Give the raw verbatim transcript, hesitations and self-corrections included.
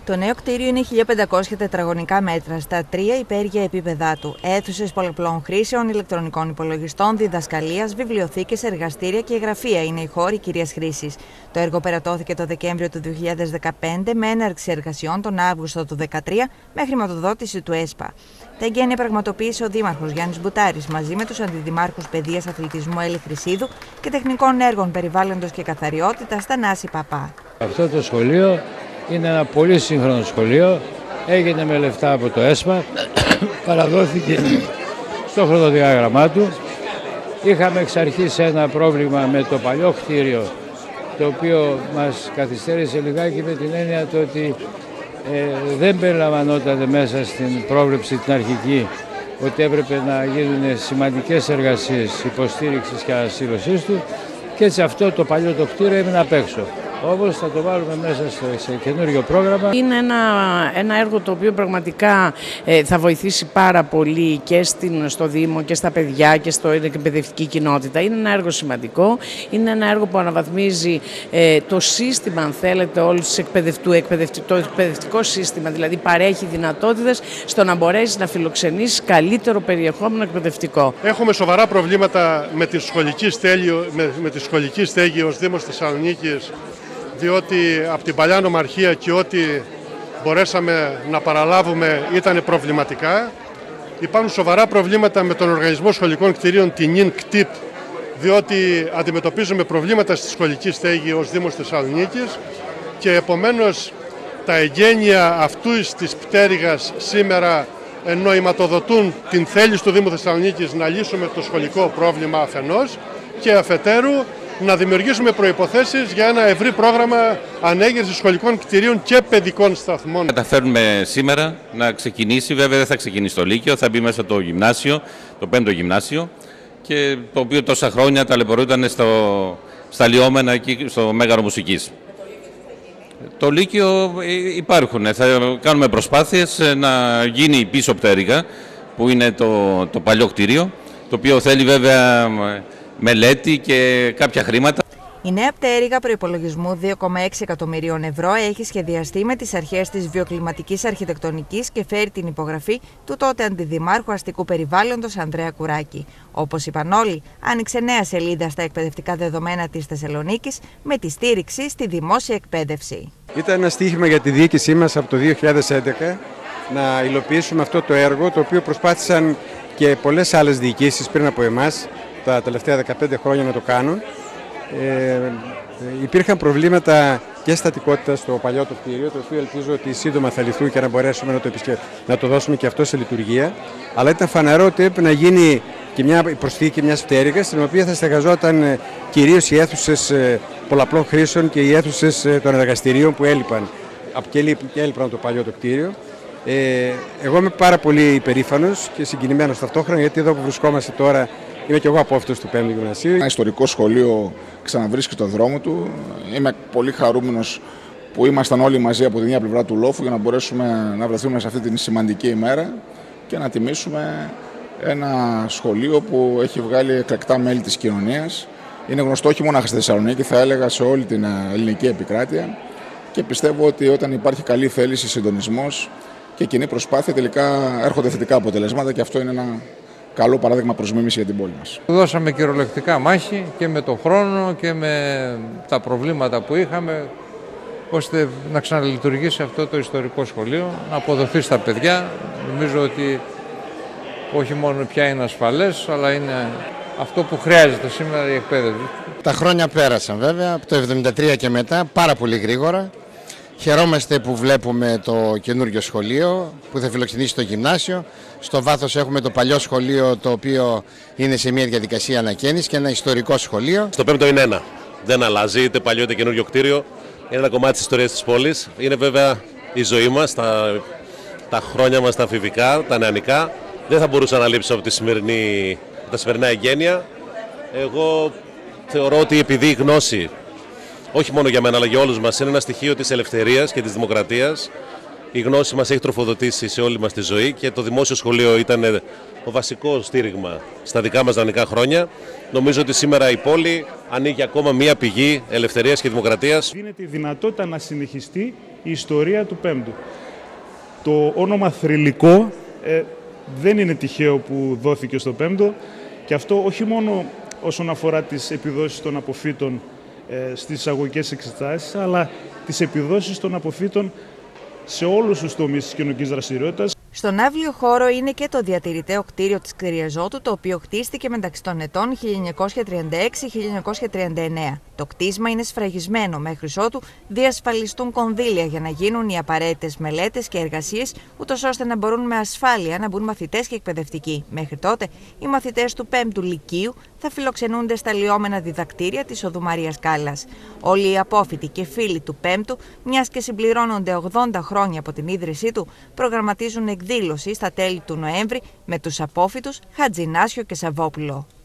Το νέο κτίριο είναι χίλια πεντακόσια τετραγωνικά μέτρα στα τρία υπέργεια επίπεδά του. Αίθουσες πολλαπλών χρήσεων, ηλεκτρονικών υπολογιστών, διδασκαλίας, βιβλιοθήκες, εργαστήρια και γραφεία είναι οι χώροι κυρίας χρήσης. Το έργο περατώθηκε το Δεκέμβριο του δύο χιλιάδες δεκαπέντε με έναρξη εργασιών τον Αύγουστο του δύο χιλιάδες δεκατρία με χρηματοδότηση του ΕΣΠΑ. Τα εγγένεια πραγματοποίησε ο Δήμαρχος Γιάννης Μπουτάρης μαζί με τους Αντιδημάρχους Παιδείας, Αθλητισμού Έλλη Χρυσίδου και Τεχνικών Έργων Περιβάλλοντος και Καθαριότητας Θανάση Παπά. Αυτό το σχολείο είναι ένα πολύ σύγχρονο σχολείο, έγινε με λεφτά από το ΕΣΠΑ, παραδόθηκε στο χρονοδιάγραμμά του. Είχαμε εξ αρχής ένα πρόβλημα με το παλιό κτίριο, το οποίο μας καθυστέρησε λιγάκι με την έννοια το ότι ε, δεν περιλαμβανόταν μέσα στην πρόβλεψη την αρχική ότι έπρεπε να γίνουν σημαντικές εργασίες υποστήριξης και ασύλωσής του και έτσι αυτό το παλιό το κτίριο έμεινε απ' έξω. Όμως θα το βάλουμε μέσα σε καινούριο πρόγραμμα. Είναι ένα, ένα έργο το οποίο πραγματικά ε, θα βοηθήσει πάρα πολύ και στην, στο Δήμο και στα παιδιά και στην εκπαιδευτική κοινότητα. Είναι ένα έργο σημαντικό, είναι ένα έργο που αναβαθμίζει ε, το σύστημα, αν θέλετε, όλου του εκπαιδευτού, εκπαιδευτικό, το εκπαιδευτικό σύστημα, δηλαδή παρέχει δυνατότητες στο να μπορέσει να φιλοξενήσει καλύτερο περιεχόμενο εκπαιδευτικό. Έχουμε σοβαρά προβλήματα με τη σχολική στέγη, με, με τη σχολική στέγη ως Δήμος Θεσσαλονίκης, διότι από την παλιά νομαρχία και ό,τι μπορέσαμε να παραλάβουμε ήταν προβληματικά. Υπάρχουν σοβαρά προβλήματα με τον Οργανισμό Σχολικών Κτηρίων, την ΙΝ ΚΤΙΠ, διότι αντιμετωπίζουμε προβλήματα στη σχολική στέγη ως Δήμος Θεσσαλονίκης και επομένως τα εγγένεια αυτού της πτέρυγας σήμερα νοηματοδοτούν την θέληση του Δήμου Θεσσαλονίκης να λύσουμε το σχολικό πρόβλημα αφενός και αφετέρου να δημιουργήσουμε προϋποθέσεις για ένα ευρύ πρόγραμμα ανέγερσης σχολικών κτηρίων και παιδικών σταθμών. Καταφέρνουμε σήμερα να ξεκινήσει, βέβαια δεν θα ξεκινήσει το Λύκειο, θα μπει μέσα το γυμνάσιο, το πέμπτο γυμνάσιο, και το οποίο τόσα χρόνια ταλαιπωρούνταν στο, στα λιώμενα εκεί στο Μέγαρο Μουσικής. Το Λύκειο υπάρχουν, θα κάνουμε προσπάθειες να γίνει η πίσω πτέρυγα που είναι το, το παλιό κτίριο, το οποίο θέλει βέβαια μελέτη και κάποια χρήματα. Η νέα πτέρυγα προϋπολογισμού δύο κόμμα έξι εκατομμυρίων ευρώ έχει σχεδιαστεί με τις αρχές της βιοκλιματικής αρχιτεκτονικής και φέρει την υπογραφή του τότε Αντιδημάρχου Αστικού Περιβάλλοντος Ανδρέα Κουράκη. Όπως είπαν όλοι, άνοιξε νέα σελίδα στα εκπαιδευτικά δεδομένα της Θεσσαλονίκης με τη στήριξη στη δημόσια εκπαίδευση. Ήταν ένα στοίχημα για τη διοίκησή μας από το δύο χιλιάδες έντεκα να υλοποιήσουμε αυτό το έργο, το οποίο προσπάθησαν και πολλές άλλες διοικήσεις πριν από εμάς τα τελευταία δεκαπέντε χρόνια να το κάνουν. Ε, υπήρχαν προβλήματα και στατικότητα στο παλιό το κτίριο, το οποίο ελπίζω ότι σύντομα θα λυθούν και να μπορέσουμε να το, επισκε... να το δώσουμε και αυτό σε λειτουργία. Αλλά ήταν φανερό ότι έπρεπε να γίνει και μια προσθήκη μιας πτέρυγας, στην οποία θα στεγαζόταν κυρίως οι αίθουσες πολλαπλών χρήσεων και οι αίθουσες των εργαστηρίων που έλειπαν. Και έλειπαν από το παλιό το κτίριο. Ε, εγώ είμαι πάρα πολύ υπερήφανος και συγκινημένος ταυτόχρονα, γιατί εδώ που βρισκόμαστε τώρα είμαι και εγώ απόφοιτος του πέμπτου Γυμνασίου. Ένα ιστορικό σχολείο ξαναβρίσκει το δρόμο του. Είμαι πολύ χαρούμενος που ήμασταν όλοι μαζί από την ίδια πλευρά του λόφου για να μπορέσουμε να βρεθούμε σε αυτή την σημαντική ημέρα και να τιμήσουμε ένα σχολείο που έχει βγάλει εκλεκτά μέλη της κοινωνίας. Είναι γνωστό όχι μόνο στη Θεσσαλονίκη, θα έλεγα σε όλη την ελληνική επικράτεια, και πιστεύω ότι όταν υπάρχει καλή θέληση, συντονισμός και κοινή προσπάθεια, τελικά έρχονται θετικά αποτελέσματα, και αυτό είναι ένα καλό παράδειγμα προς μίμηση για την πόλη μας. Δώσαμε κυριολεκτικά μάχη και με τον χρόνο και με τα προβλήματα που είχαμε, ώστε να ξαναλειτουργήσει αυτό το ιστορικό σχολείο, να αποδοθεί στα παιδιά. Νομίζω ότι όχι μόνο πια είναι ασφαλές, αλλά είναι αυτό που χρειάζεται σήμερα η εκπαίδευση. Τα χρόνια πέρασαν βέβαια, από το εβδομήντα τρία και μετά, πάρα πολύ γρήγορα. Χαιρόμαστε που βλέπουμε το καινούργιο σχολείο που θα φιλοξενήσει το γυμνάσιο. Στο βάθος έχουμε το παλιό σχολείο, το οποίο είναι σε μια διαδικασία ανακαίνησης, και ένα ιστορικό σχολείο. Στο πέμπτο είναι ένα. Δεν αλλάζει, είτε παλιό είτε καινούργιο κτίριο. Είναι ένα κομμάτι της ιστορίας της πόλης. Είναι βέβαια η ζωή μας, τα, τα χρόνια μας τα αφηβικά, τα νεανικά. Δεν θα μπορούσα να λείψω από τη σημερινή, τα σημερινά εγγένεια. Εγώ θεωρώ ότι επειδή η γνώση, όχι μόνο για μένα αλλά για όλους μας, είναι ένα στοιχείο της ελευθερίας και της δημοκρατίας. Η γνώση μας έχει τροφοδοτήσει σε όλη μας τη ζωή και το δημόσιο σχολείο ήταν το βασικό στήριγμα στα δικά μας νεανικά χρόνια. Νομίζω ότι σήμερα η πόλη ανοίγει ακόμα μία πηγή ελευθερίας και δημοκρατίας. Δίνεται η δυνατότητα να συνεχιστεί η ιστορία του Πέμπτου. Το όνομα Θρυλικό ε, δεν είναι τυχαίο που δόθηκε στο Πέμπτο, και αυτό όχι μόνο όσον αφορά τις επιδόσεις των αποφύτων ε, στις εισαγωγικές εξετάσεις, αλλά τις επιδόσεις των αποφύτων σε όλους τους τομείς της κοινωνικής δραστηριότητας. Στον άβλιο χώρο είναι και το διατηρηταίο κτίριο της Κτηριαζότου, το οποίο χτίστηκε μεταξύ των ετών χίλια εννιακόσια τριάντα έξι με χίλια εννιακόσια τριάντα εννέα. Το κτίσμα είναι σφραγισμένο μέχρι ότου διασφαλιστούν κονδύλια για να γίνουν οι απαραίτητες μελέτες και εργασίες, ούτως ώστε να μπορούν με ασφάλεια να μπουν μαθητές και εκπαιδευτικοί. Μέχρι τότε, οι μαθητές του πέμπτου Λυκείου θα φιλοξενούνται στα λιώμενα διδακτήρια της Οδού Μαρίας Κάλλας. Όλοι οι απόφοιτοι και φίλοι του Πέμπτου, μιας και συμπληρώνονται ογδόντα χρόνια από την ίδρυσή του, προγραμματίζουν εκδήλωση στα τέλη του Νοέμβρη με τους απόφοιτους Χατζηνάσιο και Σαββόπουλο.